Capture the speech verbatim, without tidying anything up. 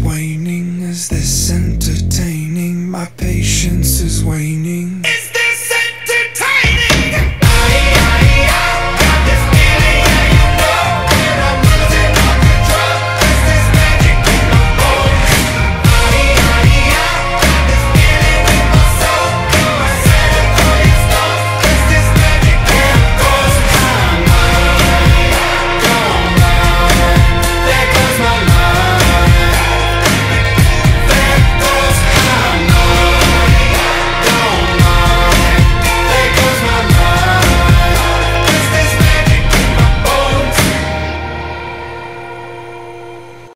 waning? Is this entertaining? My patience is waning.